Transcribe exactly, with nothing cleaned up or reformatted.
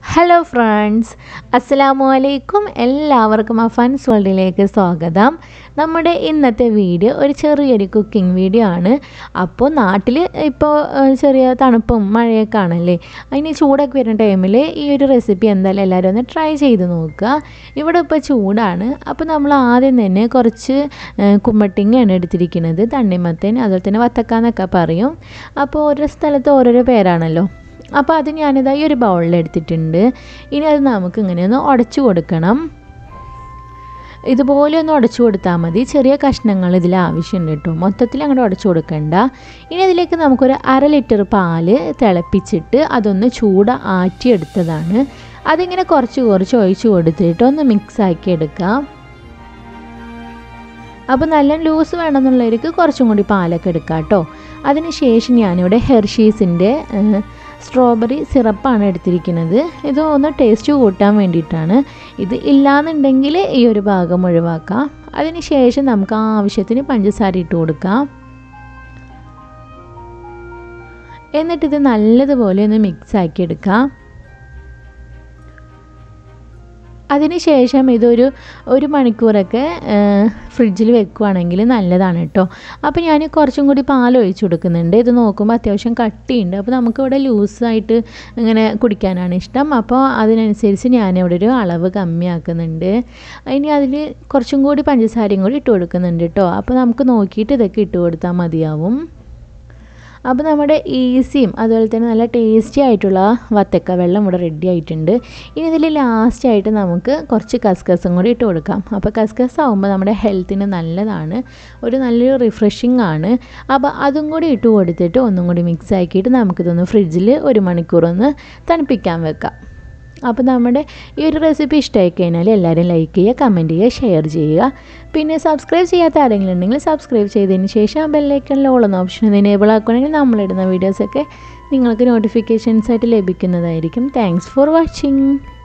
Hello friends, അസ്സലാമു അലൈക്കും. എല്ലാവർക്കും അഫാൻസ് വേൾഡിലേക്ക് സ്വാഗതം. നമ്മുടെ ഇന്നത്തെ വീഡിയോ ഒരു ചെറിയൊരു കുക്കിംഗ് വീഡിയോ ആണ്. അപ്പോൾ നാട്ടിൽ ഇപ്പോൾ ചെറിയ തണുപ്പും മഴയൊക്കെ ആണല്ലേ, അതിന് ചൂടൊക്കെ വരുന്ന ടൈമിൽ ഈ ഒരു റെസിപ്പി എന്തായാലും എല്ലാവരും ഒന്ന് ട്രൈ ചെയ്ത് നോക്കുക. ഇവിടെ ഇപ്പോൾ ചൂടാണ്. അപ്പോൾ നമ്മൾ ആദ്യം തന്നെ കുറച്ച് കുമ്മട്ടിങ്ങയാണ് എടുത്തിരിക്കുന്നത്. തണ്ണിമത്തൻ, അതുപോലെ തന്നെ വത്തക്ക പറയും. അപ്പോൾ ഓരോ സ്ഥലത്ത് ഓരോരോ പേരാണല്ലോ. അപ്പോൾ അത് ഞാനിതാ ഈ ഒരു ബൗളിൽ എടുത്തിട്ടുണ്ട്. ഇനി അത് നമുക്ക് ഇങ്ങനെ ഒന്ന് ഉടച്ചു കൊടുക്കണം. ഇതുപോലെ ഒന്ന് ഉടച്ചു കൊടുത്താൽ മതി. ചെറിയ കഷ്ണങ്ങൾ ഇതിൽ ആവശ്യമുണ്ട് കേട്ടോ, മൊത്തത്തിൽ അങ്ങോട്ട് ഉടച്ചു കൊടുക്കണ്ട. ഇനി അതിലേക്ക് നമുക്കൊരു അര ലിറ്റർ പാല് തിളപ്പിച്ചിട്ട് അതൊന്ന് ചൂട് ആറ്റിയെടുത്തതാണ്. അതിങ്ങനെ കുറച്ച് കുറച്ച് ഒഴിച്ച് കൊടുത്തിട്ട് ഒന്ന് മിക്സാക്കി എടുക്കാം. അപ്പോൾ നല്ല ലൂസ് വേണമെന്നുള്ളവർക്ക് കുറച്ചും കൂടി പാലൊക്കെ എടുക്കാം കേട്ടോ. അതിന് ശേഷം ഞാനിവിടെ ഹെർഷീസിൻ്റെ സ്ട്രോബെറി സിറപ്പാണ് എടുത്തിരിക്കുന്നത്. ഇത് ഒന്ന് ടേസ്റ്റ് കൂട്ടാൻ വേണ്ടിയിട്ടാണ്. ഇത് ഇല്ലാന്നുണ്ടെങ്കിൽ ഈ ഒരു ഭാഗം ഒഴിവാക്കാം. അതിന് ശേഷം നമുക്ക് ആവശ്യത്തിന് പഞ്ചസാര ഇട്ട് കൊടുക്കാം. എന്നിട്ടിത് നല്ലതുപോലെ ഒന്ന് മിക്സ് ആക്കി എടുക്കാം. അതിന് ശേഷം ഇതൊരു ഒരു മണിക്കൂറൊക്കെ ഫ്രിഡ്ജിൽ വെക്കുകയാണെങ്കിൽ നല്ലതാണ് കേട്ടോ. അപ്പോൾ ഞാൻ കുറച്ചും കൂടി പാൽ ഒഴിച്ച് കൊടുക്കുന്നുണ്ട്. ഇത് നോക്കുമ്പോൾ അത്യാവശ്യം കട്ടിയുണ്ട്. അപ്പോൾ നമുക്കിവിടെ ലൂസായിട്ട് ഇങ്ങനെ കുടിക്കാനാണ് ഇഷ്ടം. അപ്പോൾ അതിനനുസരിച്ച് ഞാനിവിടെ ഒരു അളവ് കമ്മിയാക്കുന്നുണ്ട്. ഇനി അതിൽ കുറച്ചും കൂടി പഞ്ചസാരയും കൂടി ഇട്ട് കൊടുക്കുന്നുണ്ട് കേട്ടോ. അപ്പോൾ നമുക്ക് നോക്കിയിട്ട് ഇതൊക്കെ ഇട്ട് കൊടുത്താൽ മതിയാവും. അപ്പോൾ നമ്മുടെ ഈസിയും അതുപോലെ തന്നെ നല്ല ടേസ്റ്റി ആയിട്ടുള്ള വത്തക്ക വെള്ളം ഇവിടെ റെഡി ആയിട്ടുണ്ട്. ഇനി ഇതിൽ ലാസ്റ്റായിട്ട് നമുക്ക് കുറച്ച് കസ്കസും കൂടി ഇട്ട് കൊടുക്കാം. അപ്പോൾ കസ്കസ് ആകുമ്പോൾ നമ്മുടെ ഹെൽത്തിന് നല്ലതാണ്, ഒരു നല്ലൊരു റിഫ്രഷിംഗ് ആണ്. അപ്പോൾ അതും കൂടി ഇട്ട് കൊടുത്തിട്ട് ഒന്നും കൂടി മിക്സ് ആക്കിയിട്ട് നമുക്കിതൊന്ന് ഫ്രിഡ്ജിൽ ഒരു മണിക്കൂറൊന്ന് തണുപ്പിക്കാൻ വെക്കാം. അപ്പോൾ നമ്മുടെ ഈ ഒരു റെസിപ്പി ഇഷ്ടമായി കഴിഞ്ഞാൽ എല്ലാവരും ലൈക്ക് ചെയ്യുക, കമൻറ്റ് ചെയ്യുക, ഷെയർ ചെയ്യുക. പിന്നെ സബ്സ്ക്രൈബ് ചെയ്യാത്ത ആരെങ്കിലും ഉണ്ടെങ്കിൽ സബ്സ്ക്രൈബ് ചെയ്തതിന് ശേഷം ബെല്ലൈക്കണിൽ ഓൾ എന്ന ഓപ്ഷൻ എനേബിൾ ആക്കുകയാണെങ്കിൽ നമ്മളിടുന്ന വീഡിയോസൊക്കെ നിങ്ങൾക്ക് നോട്ടിഫിക്കേഷൻസ് ആയിട്ട് ലഭിക്കുന്നതായിരിക്കും. Thanks for watching.